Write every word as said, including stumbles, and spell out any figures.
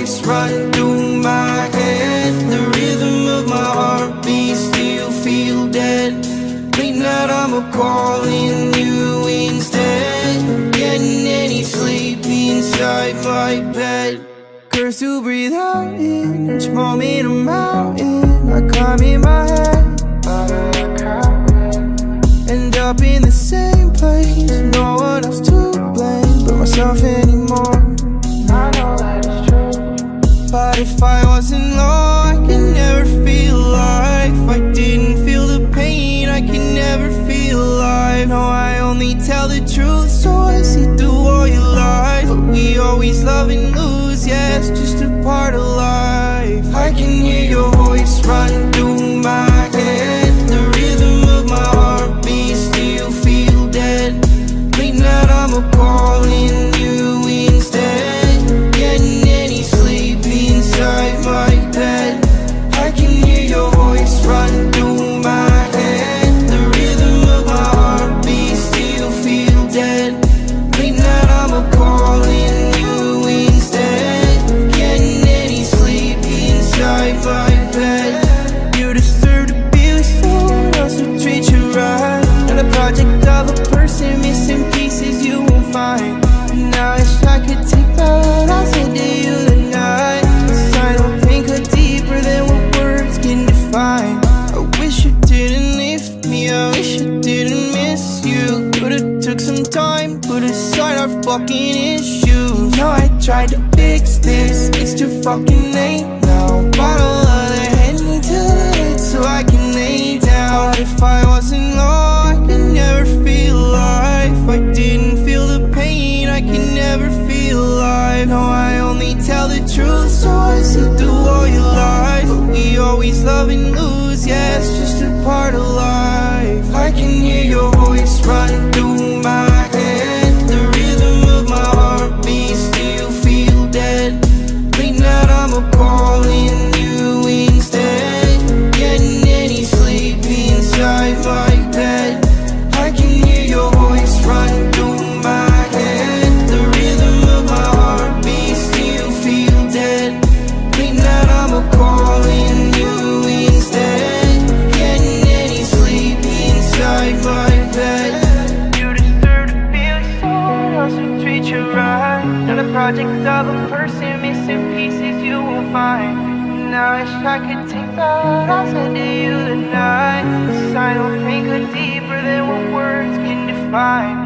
voice run through my head. The rhythm of my heartbeat still feel dead. Late night I'm up calling you instead. Getting any sleep inside my bed. Curse to breathe out in each moment I'm out in. I climb in my head, end up in the same place. No one else to blame but myself anymore. I know that it's true, but if I wasn't low, I could never feel alive. If I didn't feel the pain, I could never feel alive. No, I only tell the truth, so I see through all your lies. But we always love and lose, yeah, it's just a part of life. I can hear your voice run through my head. The rhythm of my heartbeat still feel dead. Late night I'm up calling you instead. Getting any sleep inside my bed. I can hear your voice run through my head. The rhythm of my heartbeat still feel dead. Late night I'm up calling you instead. Getting any sleep inside my bed. You deserve to be with someone else who treats you right. Not a project of a person, missing pieces you won't find. Now I wish I could take that I said to you tonight. 'Cause I don't think I'm deeper than what words can define. I wish you didn't leave me, I wish I didn't miss you. Could've took some time, put aside our fucking issues. Now I tried to fix this, it's too fucking late now. Bottle of the Henny to the head so I can lay down. But if I wasn't low, I could never feel alive. If I didn't feel the pain, I could never feel alive. No, I only tell the truth, so I see through all your lies. But we always love and lose, yeah, it's just a part of life. I can hear your voice run through my head. The rhythm of my heartbeat still feel dead. Late night I'm up calling you instead. Getting any sleep inside my bed. I can hear your voice run through my head. The rhythm of my heartbeat still feel dead. Late night I'm up calling you instead. Getting any sleep inside my bed. You deserve to feel someone else who treats you right. Not a project of a person, missing pieces you won't find. Now I wish I could take that I said to you tonight. 'Cause I don't think I'm deeper than what words can define.